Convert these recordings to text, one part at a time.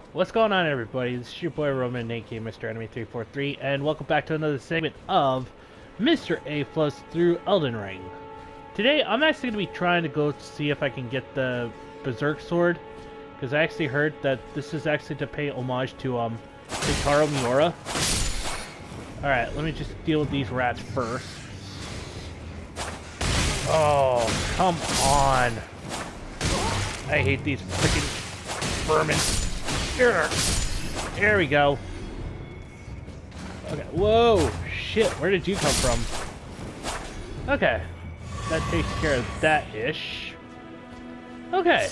What's going on, everybody? This is your boy Roman, aka MisterA343, and welcome back to another segment of MisterA Flubs through Elden Ring. Today, I'm actually going to be trying to go see if I can get the Berserk Sword, because I actually heard that this is actually to pay homage to Kentaro Miura. Alright, let me just deal with these rats first. Oh, come on! I hate these freaking vermin. There we go. Okay, whoa, shit, where did you come from? Okay, that takes care of that-ish. Okay.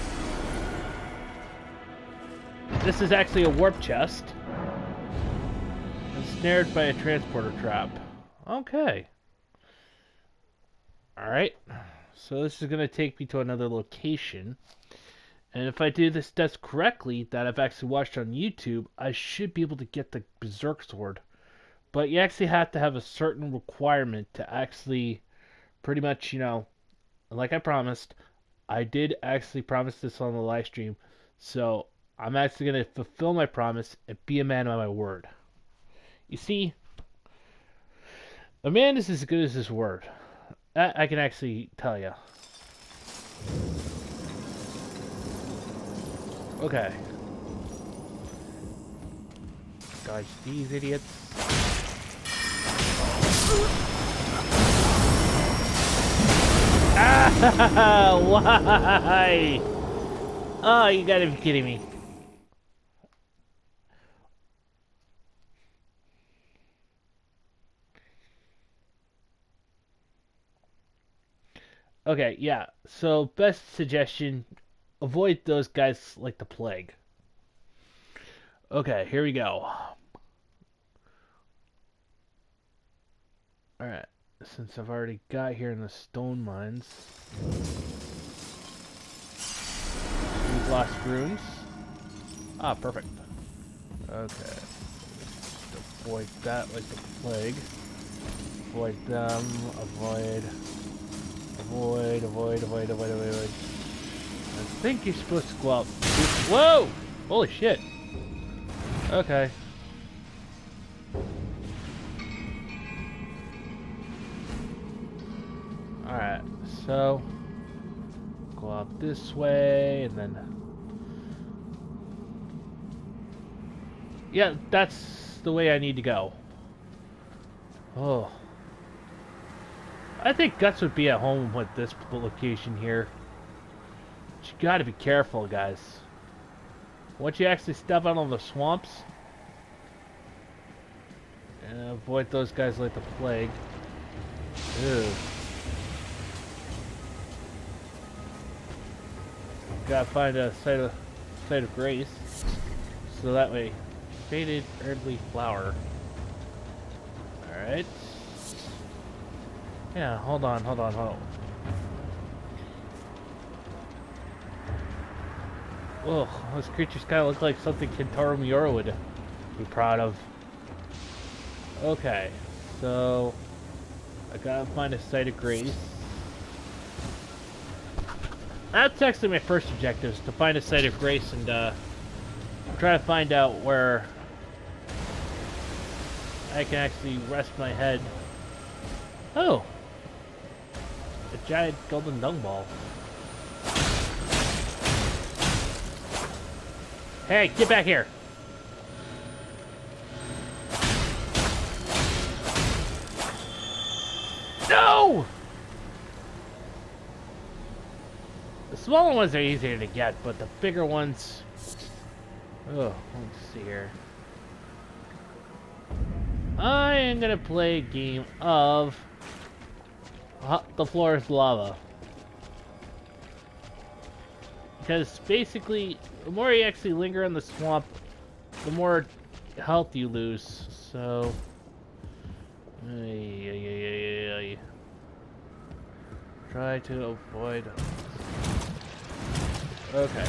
This is actually a warp chest. Ensnared by a transporter trap. Okay. Alright, so this is going to take me to another location. And if I do this test correctly, that I've actually watched on YouTube, I should be able to get the Berserk Sword. But you actually have to have a certain requirement to actually pretty much, like I promised, I did actually promise this on the live stream. So I'm actually going to fulfill my promise and be a man of my word. You see, a man is as good as his word. That I can actually tell you. Okay. Dodge these idiots. Ah! Why? Oh, you gotta be kidding me. Okay, yeah. So, best suggestion, avoid those guys like the plague. Okay, here we go. Alright, since I've already got here in the stone mines. We've lost runes. Ah, perfect. Okay. Just avoid that like the plague. Avoid them. Avoid. I think you're supposed to go out. Whoa! Holy shit. Okay. Alright, so go out this way and then. Yeah, that's the way I need to go. Oh. I think Guts would be at home with this location here. But you gotta be careful, guys. Once you actually step out on the swamps, and avoid those guys like the plague. Ew. Gotta find a site of grace, so that way, faded earthly flower. All right. Yeah, hold on. Ugh, those creatures kind of look like something Kentaro Miura would be proud of. Okay, so I gotta find a site of grace. That's actually my first objective, is to find a site of grace and try to find out where I can actually rest my head. Oh! A giant golden dung ball. Hey, get back here! No! The smaller ones are easier to get, but the bigger ones... Oh, let's see here. I am gonna play a game of... the floor is lava. Because basically, the more you actually linger in the swamp, the more health you lose. So... Try to avoid... Okay.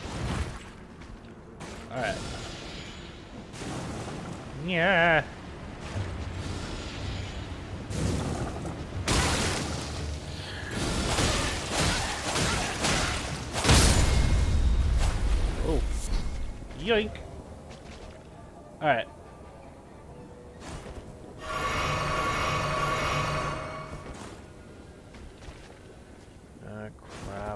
Alright. Yeah. Oh. Yoink. Alright. Crap.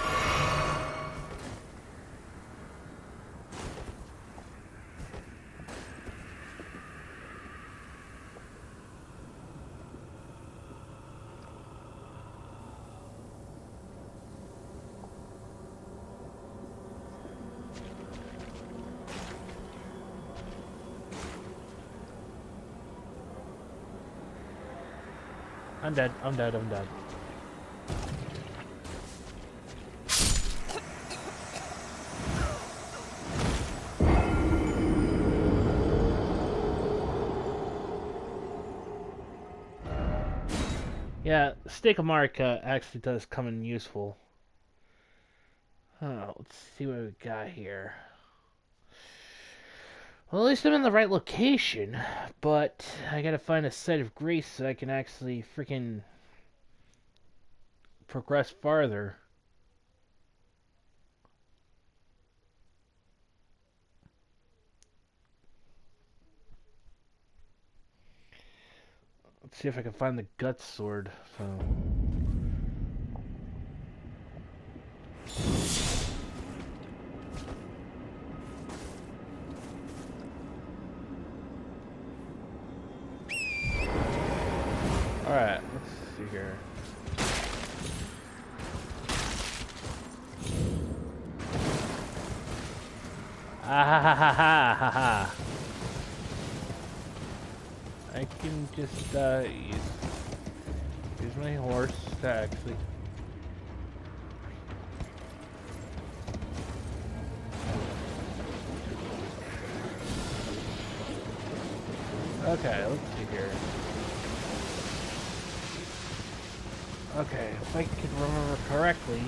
I'm dead, I'm dead, I'm dead. Yeah, Steak of Marika actually does come in useful. Let's see what we got here. Well, at least I'm in the right location, but I gotta find a site of grace so I can actually freaking progress farther. Let's see if I can find the gut sword. So. Alright, let's see here. Ah ha ha ha ha ha ha. I can just use my horse to actually. Okay, let's see here. Okay, if I can remember correctly.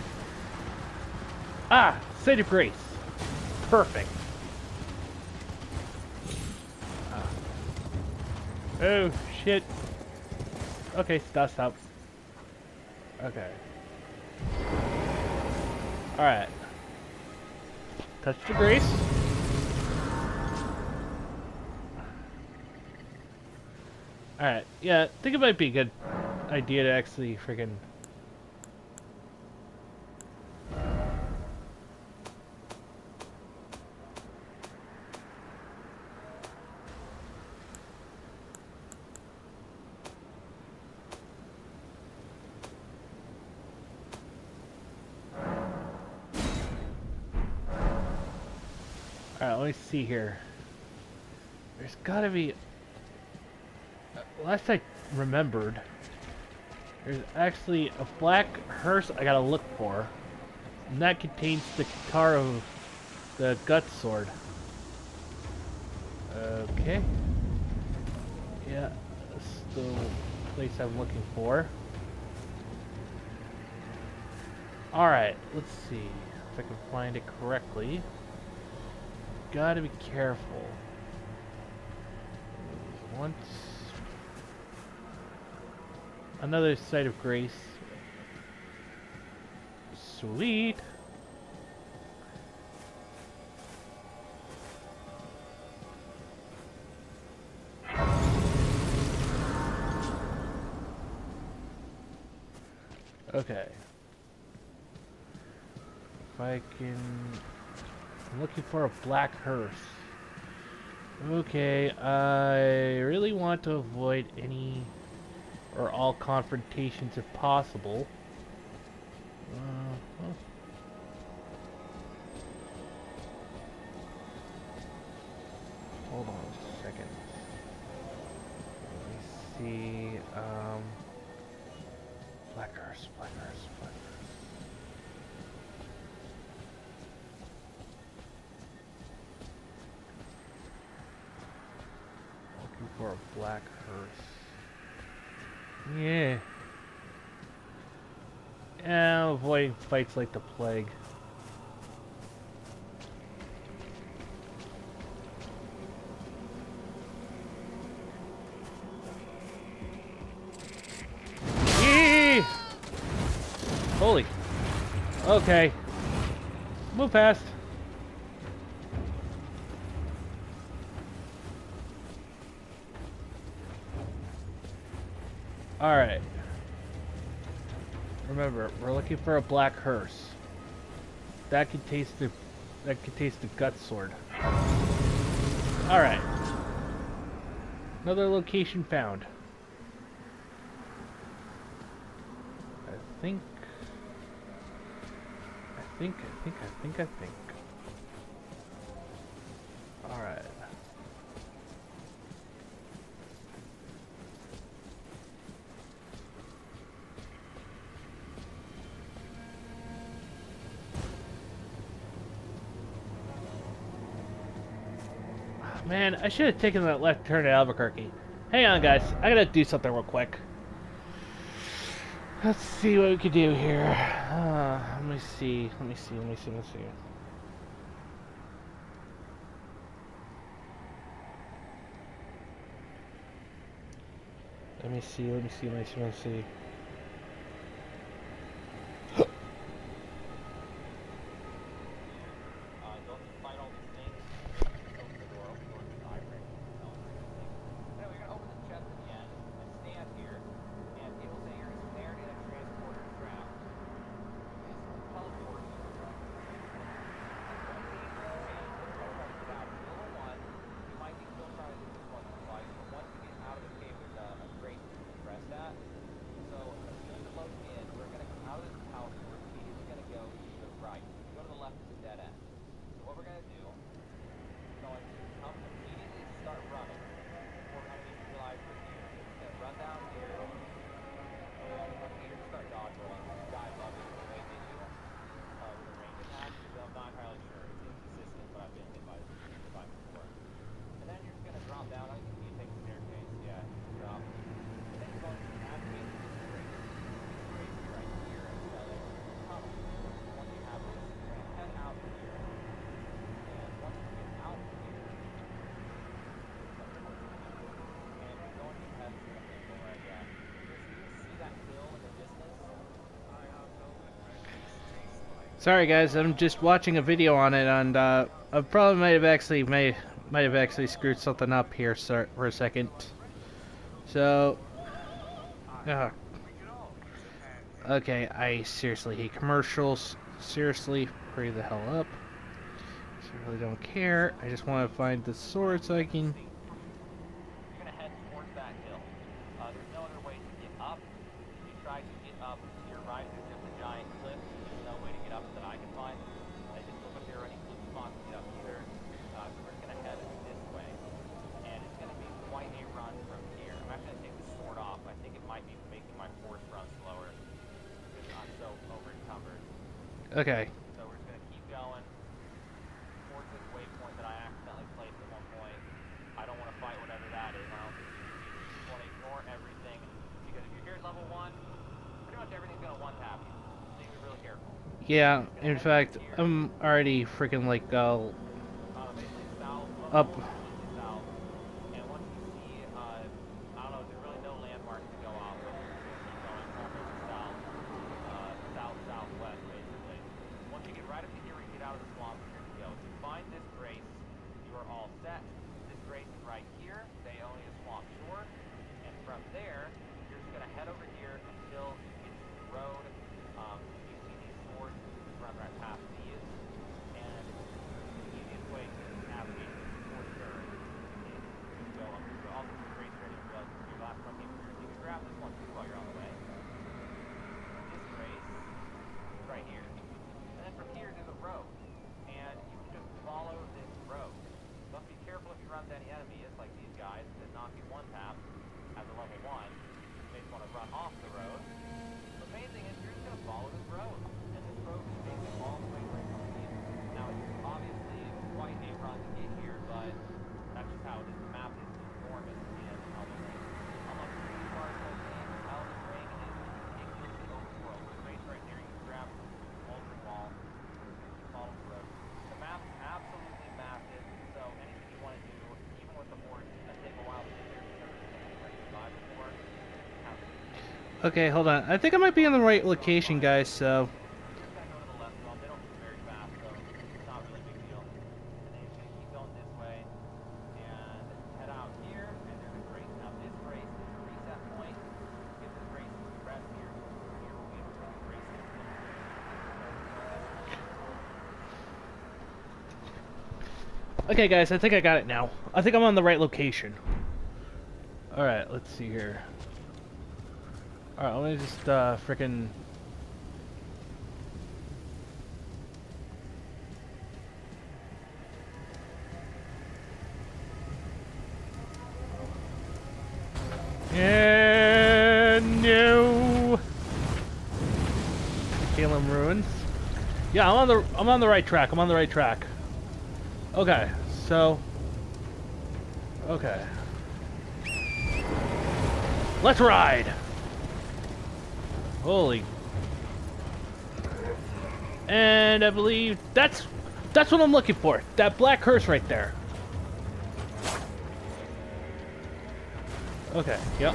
Ah! Site of Grace! Perfect! Ah. Oh, shit! Okay, stop. Okay. Alright. Touch the Grace. Alright, yeah, I think it might be a good idea to actually freaking. Alright, let me see here. There's gotta be. Last I remembered, there's actually a black hearse I gotta look for, and that contains the Kentaro, the gut sword. Okay. Yeah, that's the place I'm looking for. Alright, let's see if I can find it correctly. Gotta be careful. Once. Another site of grace. Sweet. Okay. If I can. I'm looking for a black hearse. Okay, I really want to avoid any or all confrontations if possible. Well. Hold on a second. Let me see. Black hearse. Looking for a black hearse. Yeah. Yeah, avoiding fights like the plague. Yee! Holy. Okay. Move past. Alright. Remember, we're looking for a black hearse. That contains the gut sword. Alright. Another location found. I think. Alright. Man, I should have taken that left turn at Albuquerque. Hang on, guys. I gotta do something real quick. Let's see what we can do here. Let me see. Let me see. Sorry guys, I'm just watching a video on it, and I probably might have actually screwed something up here for a second. So, okay, I seriously hate commercials. Seriously, hurry the hell up. I really don't care. I just want to find the sword so I can. You're gonna head towards that hill. There's no other way to get up. If you try to get up to your right, there's just a giant cliff. There's no way to get up that I can find. I didn't look if there are any cliff spots to get up either. So we're just gonna head this way, and it's gonna be quite a run from here. I'm actually gonna take the sword off. I think it might be making my force run slower because I'm so over encumbered. Okay. So we're just gonna keep going towards this waypoint that I accidentally placed at one point. I don't want to fight whatever that is. I don't think you just want to ignore everything, because if you're here at level 1, pretty much everything's gonna one-tap you. So you be really careful. Yeah, in fact, I'm already freaking like Basically south, up. completely south. And once you see, I don't know, there's really no landmarks to go off, but we're just gonna keep going almost south, southwest basically. Once you get right up to here, we get out of the swamp. Here we go. If you find this grace, you are all set. This grace is right here. They own a swamp shore, and from there, you're just gonna head over here until you get to the road. You see these swords, just run right past these, and the easiest way to navigate this for sure is to go up. So I'll put the grace ready to realize it's your last one came through. So you can grab this one too while you're on the way. This grace is right here. And then from here there's a road, and you can just follow this road. You must be careful if you run into any enemies like these guys that knock you one tap at the level 1. You may just want to run off the road. The main thing is you're just going to follow this road, and this road is basically all the way right from here. Now it's obviously quite a run to get here, but that's just how it is. The map is enormous in Elden Ring. Unlike previous parts of the game, Elden Ring is ridiculously overworld. There's a base right there, you can grab the moldering wall, follow the road. The map is absolutely massive, so anything you want to do, even with the horse, it's going to take a while to get there because it's going to be like 5 before. Okay, hold on. I think I might be in the right location, guys. So. Just gonna go to the left of them. They don't move very fast, so it's not really a big deal. And then you're just gonna keep going this way and head out here. And there's a grace. Now this grace is a reset point. Get Okay, guys, I think I got it now. I think I'm on the right location. Alright, let's see here. Alright, let me just, frickin'... And no. Calum Ruins. Yeah, I'm on the right track. I'm on the right track. Okay, so okay. Let's ride. Holy. And I believe that's what I'm looking for. That black hearse right there. Okay, yep.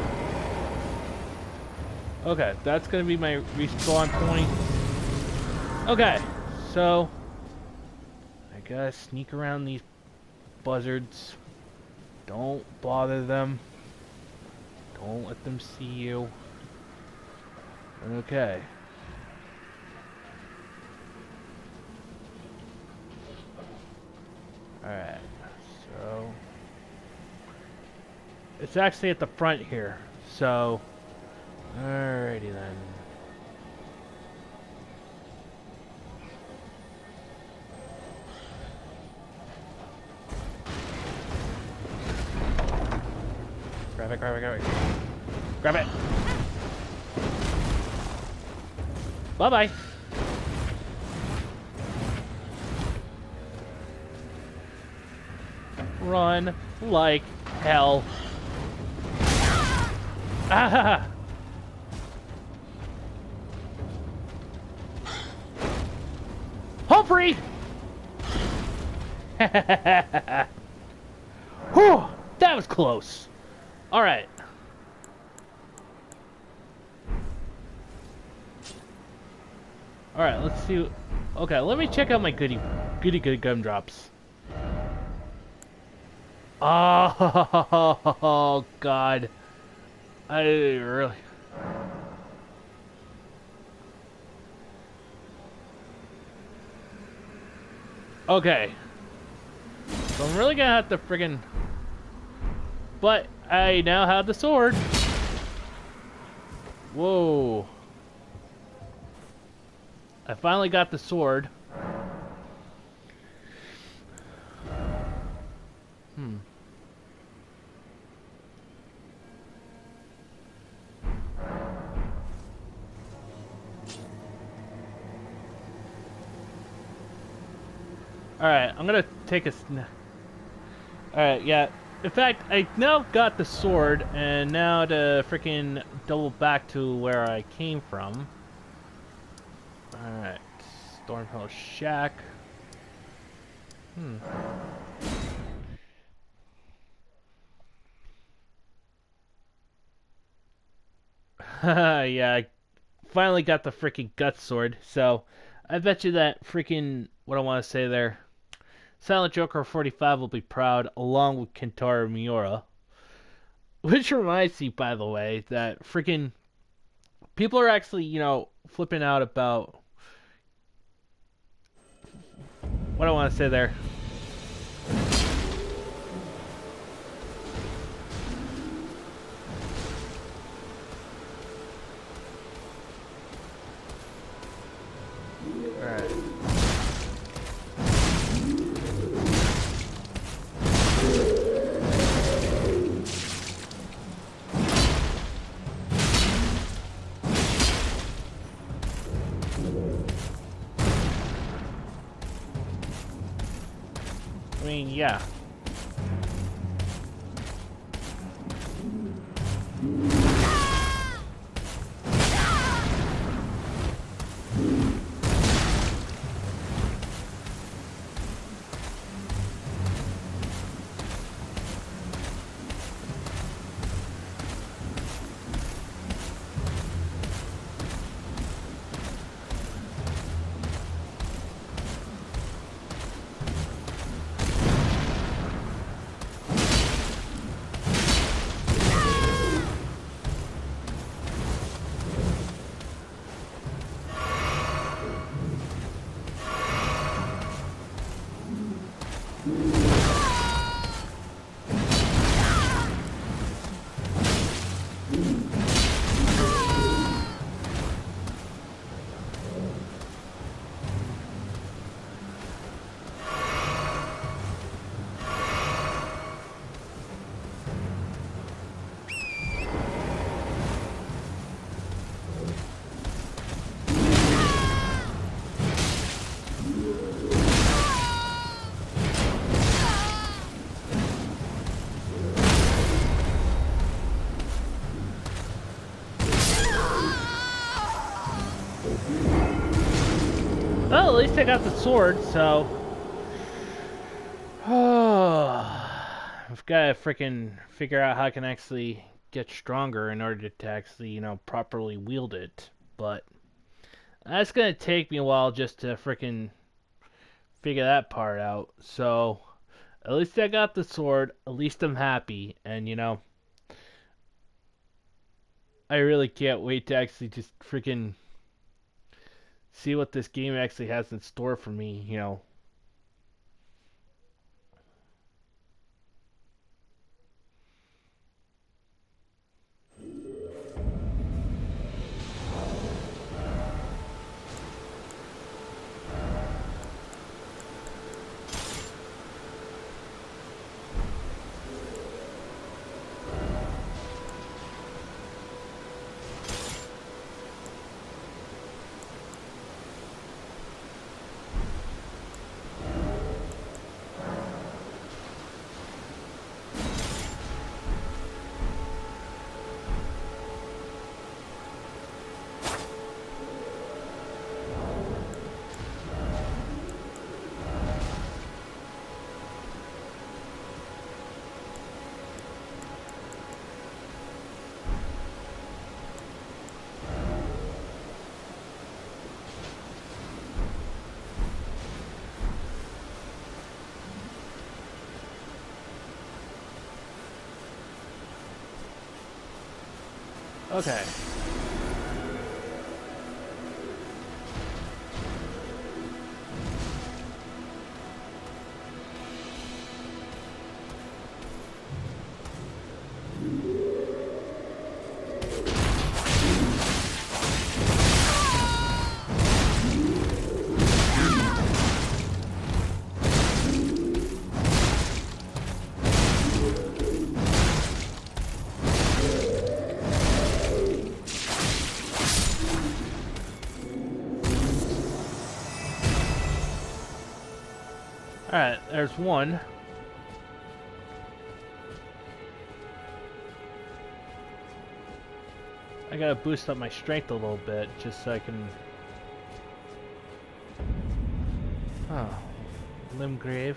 Okay, that's gonna be my respawn point. Okay, so I gotta sneak around these buzzards. Don't bother them. Don't let them see you. Okay. Alright, so it's actually at the front here, so alrighty then. Grab it, grab it, grab it. Grab it! Bye-bye! Run like hell. Ah! Home free! Whew! That was close. Alright. Alright, let's see. Okay, let me check out my goody gumdrops. Oh, God. I really... Okay. So I'm really gonna have to friggin... But I now have the sword. Whoa. I finally got the sword. Alright, I'm gonna take a... Alright, yeah. In fact, I now got the sword, and now to freaking double back to where I came from. Alright. Stormhill Shack. Yeah, I finally got the freaking gut sword, so I bet you that freaking... What I want to say there... Silent Joker 45 will be proud, along with Kentaro Miura. Which reminds me, by the way, that freaking people are actually, you know, flipping out about what I want to say there. Alright. I mean, yeah. at least I got the sword, so... I've got to freaking figure out how I can actually get stronger in order to actually, you know, properly wield it. But that's going to take me a while just to freaking figure that part out. So, at least I got the sword. At least I'm happy. And, you know, I really can't wait to actually just freaking see what this game actually has in store for me, you know. Okay. Alright, there's one. I gotta boost up my strength a little bit just so I can... Oh, Limgrave.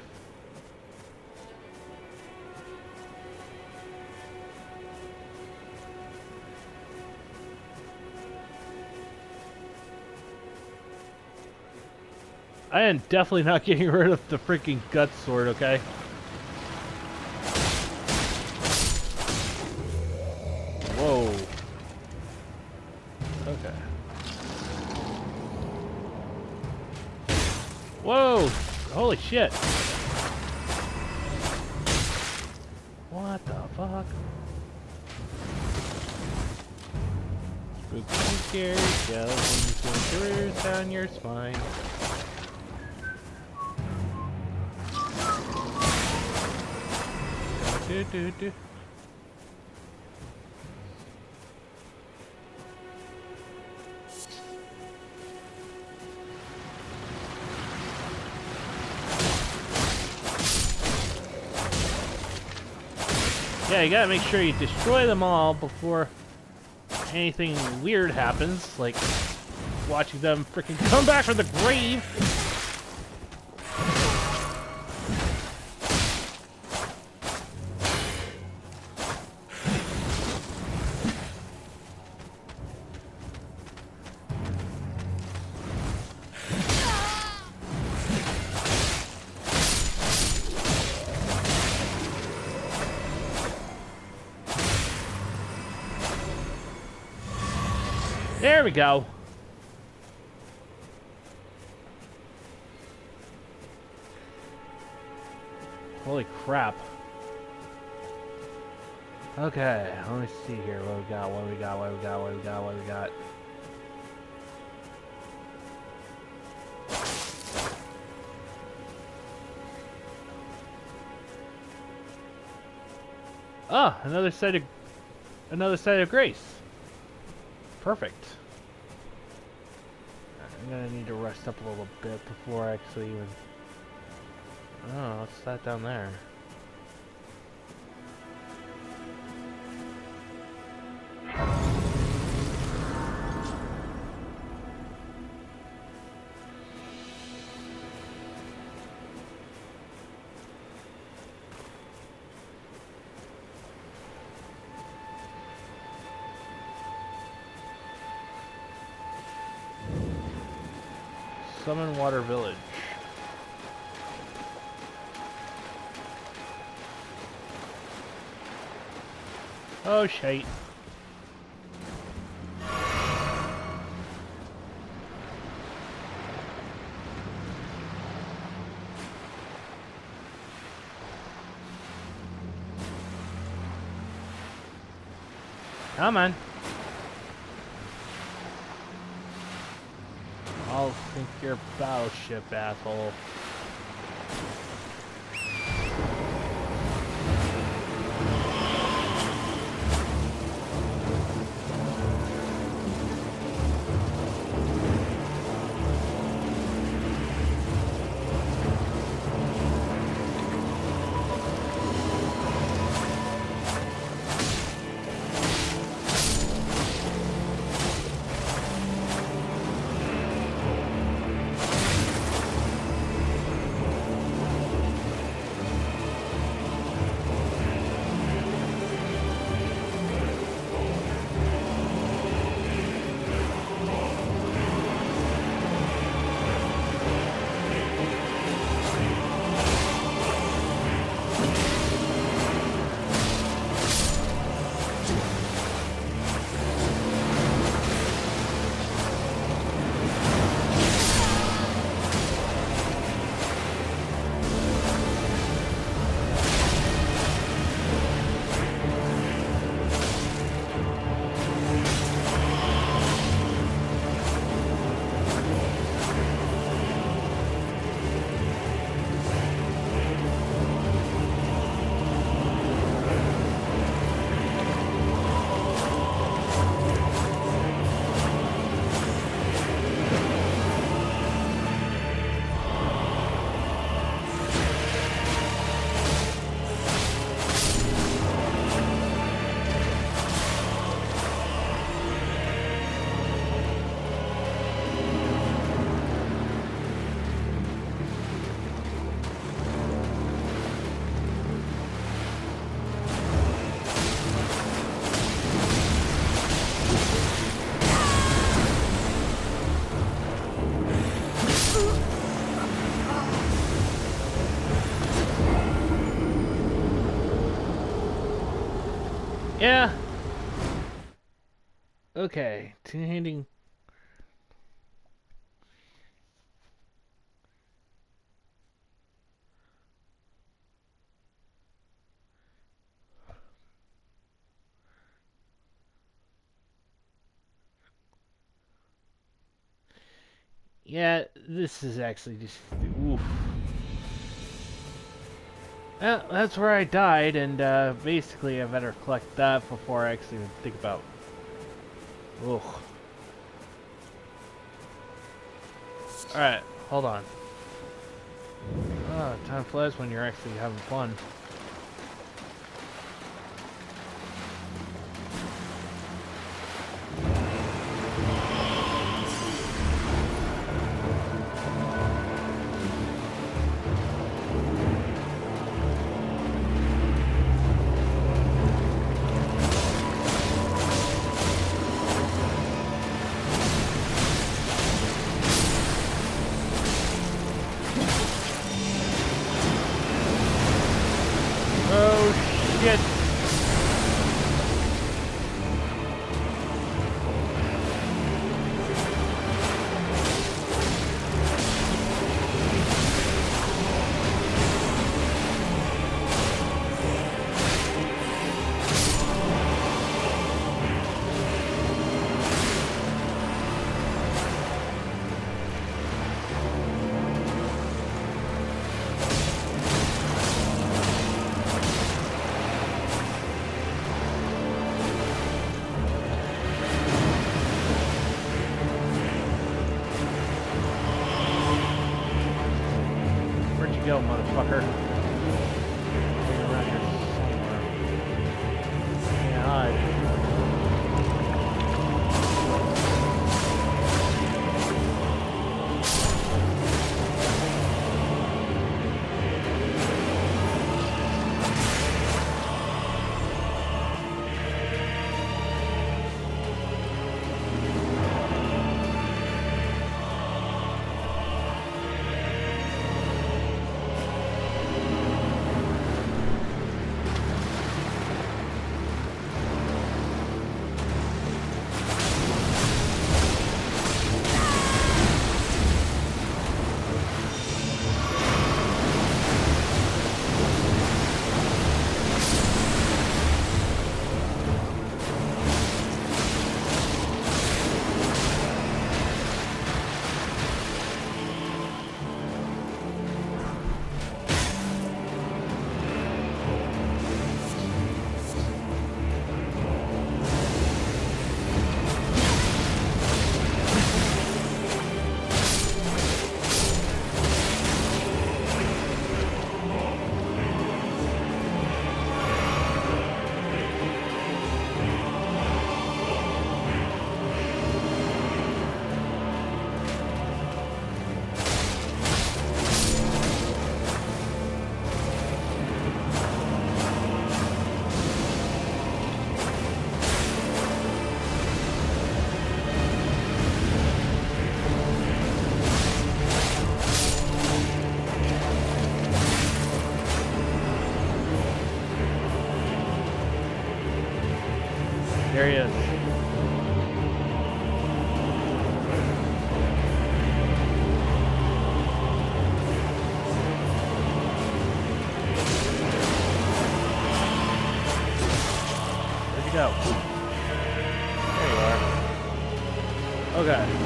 I am definitely not getting rid of the freaking gut sword, okay? Whoa. Okay. Whoa! Holy shit! What the fuck? Spooky, scary skeletons going through down your spine. Do. Yeah, you gotta make sure you destroy them all before anything weird happens, like watching them freaking come back from the grave. There we go. Holy crap. Okay, let me see here what we got, what we got, what we got, what we got, what we got. Ah, another site of grace. Perfect. I'm gonna need to rest up a little bit before I actually even... Oh, what's that down there? Summon Water Village. Oh, shite. Come on. I'll sink your battleship, asshole. Yeah. Okay. Two-handing. Yeah, this is actually just... Oof. Well, that's where I died, and basically I better collect that before I actually even think about... Ugh. Alright, hold on. Oh, time flies when you're actually having fun. Oh, shit. There he is. Where'd you go? There you are. Okay.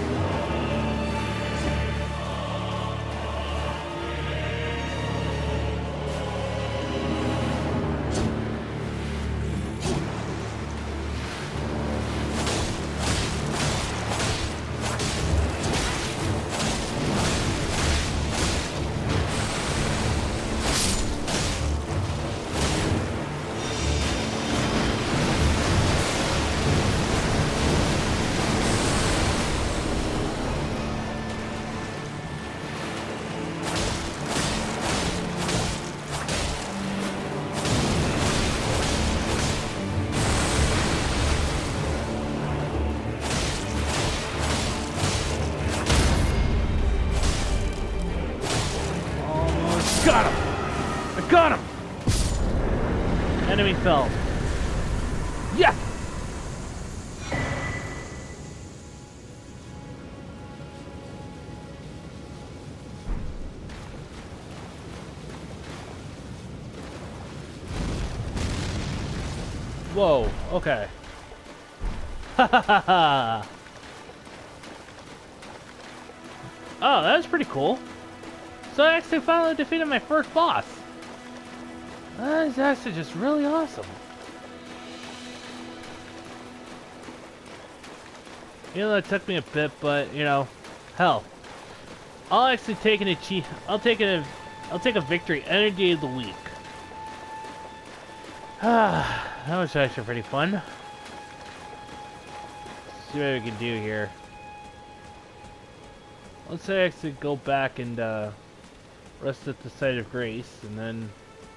Got him! I got him! Enemy fell. Yeah! Whoa, okay. Ha ha ha ha! Oh, that was pretty cool. So I actually finally defeated my first boss. That is actually just really awesome. You know, it took me a bit, but you know, hell, I'll actually take an I'll take a victory any day of the week. That was actually pretty fun. Let's see what we can do here. Let's actually go back and rest at the site of grace, and then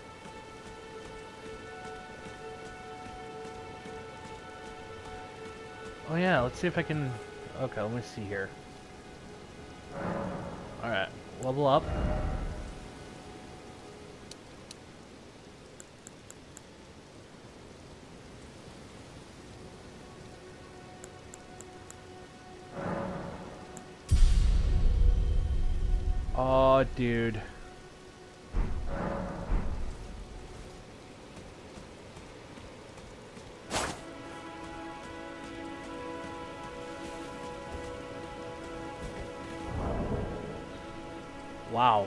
oh yeah, let's see if I can. Okay, let me see here. Alright, level up. Oh, dude. Wow.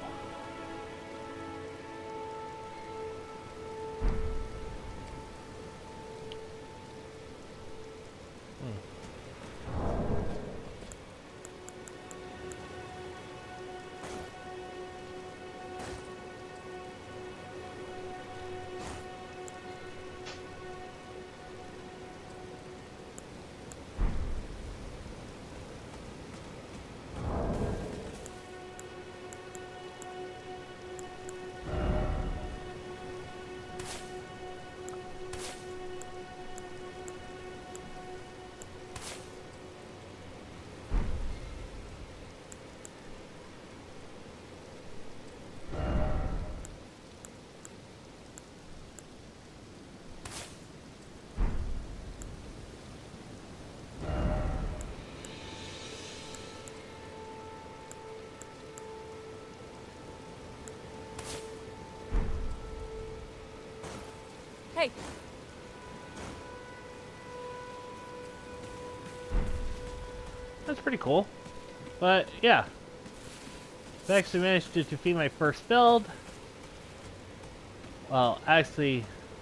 Hey. That's pretty cool. But yeah, I actually managed to defeat my first build. Well, actually,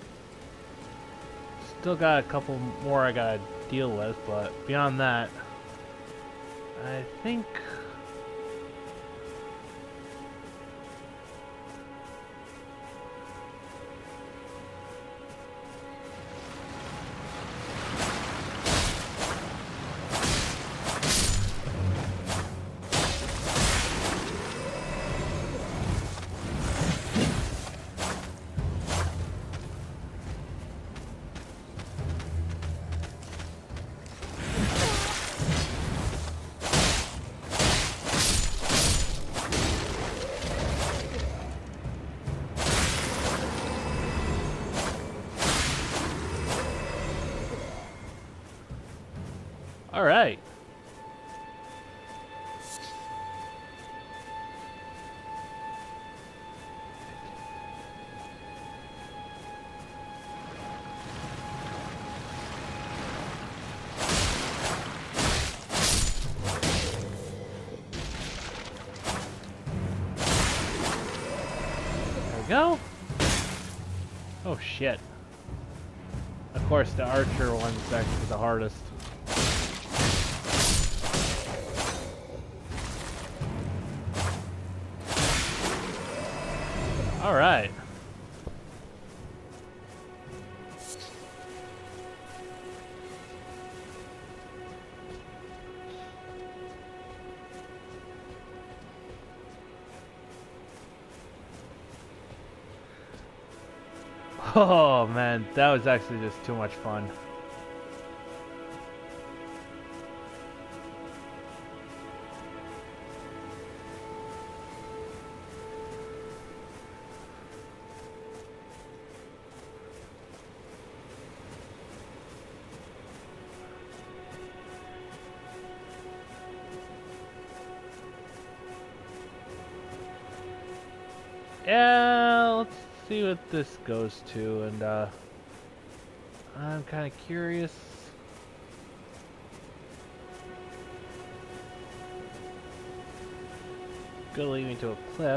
still got a couple more I gotta deal with, but beyond that, I think Alright. There we go. Oh shit. Of course, the archer one's actually the hardest. Alright. Oh man, that was actually just too much fun. Yeah, let's see what this goes to, and I'm kind of curious. Gonna lead me to a cliff.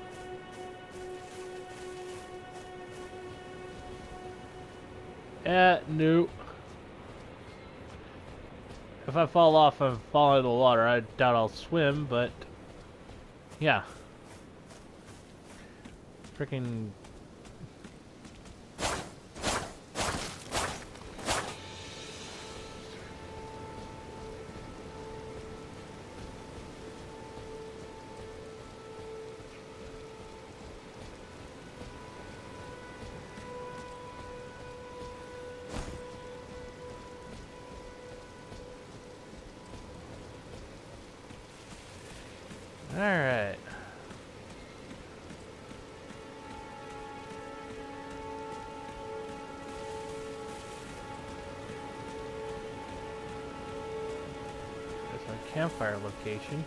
Nope. If I fall off and fall into the water, I doubt I'll swim, but yeah. Freaking. All right. That's my campfire location.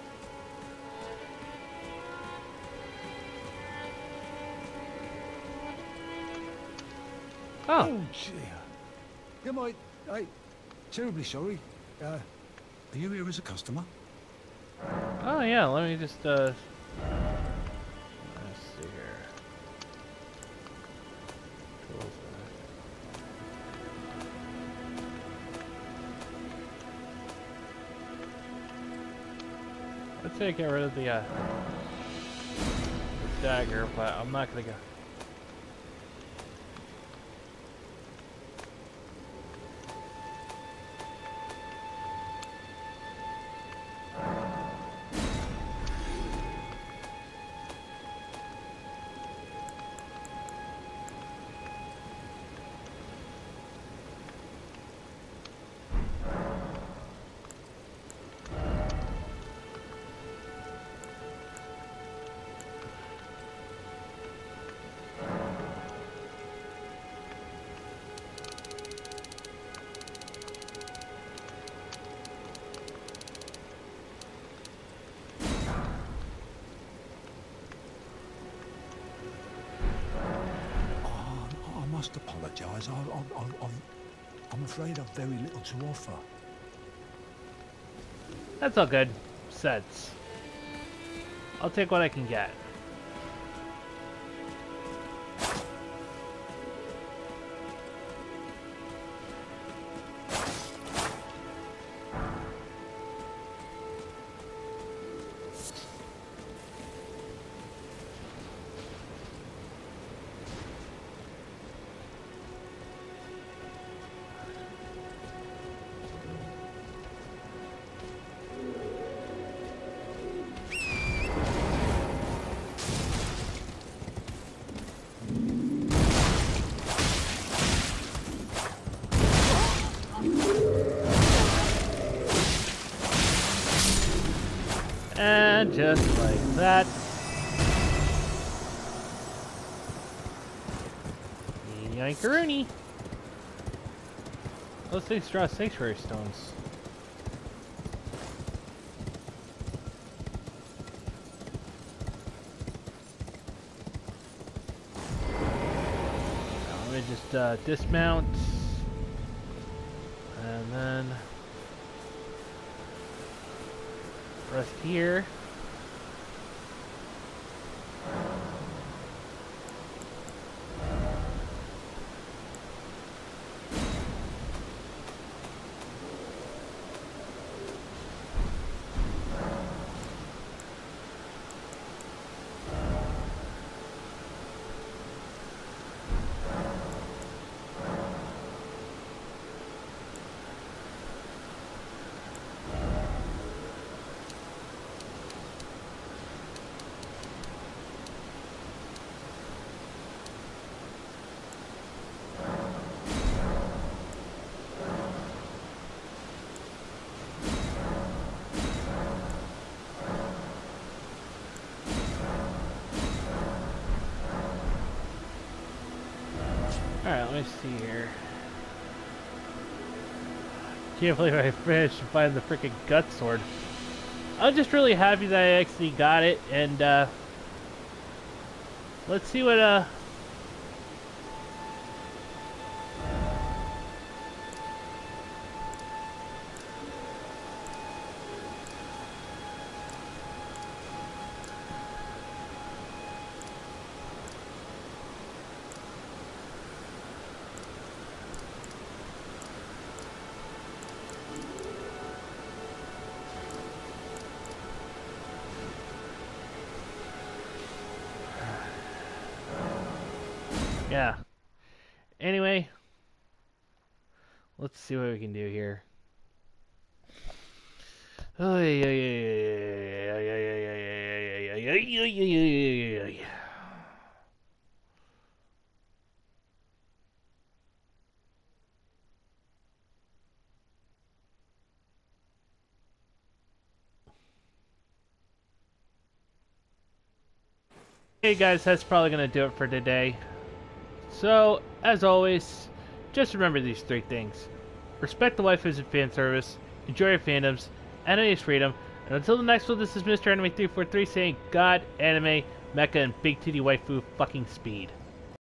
Oh, Oh dear. Am I terribly sorry. Are you here as a customer? oh yeah. Let me just let's see here. Tools, let's say I get rid of the dagger, but I'm not gonna go. I must apologise. I'm afraid I've very little to offer. That's all good. Sets. I'll take what I can get. And just like that. Yankaroonie. Those things draw sanctuary stones. me just dismount. And then rest here. Alright, let me see here. Can't believe I managed to find the freaking gut sword. I'm just really happy that I actually got it, and let's see what yeah. Anyway, let's see what we can do here. Oh, yeah. Hey guys, that's probably going to do it for today. So, as always, just remember these three things. Respect the waifus and fan service, enjoy your fandoms, anime is freedom, and until the next one, this is Mr. Anime 343 saying God, anime, mecha, and big titty waifu fucking speed.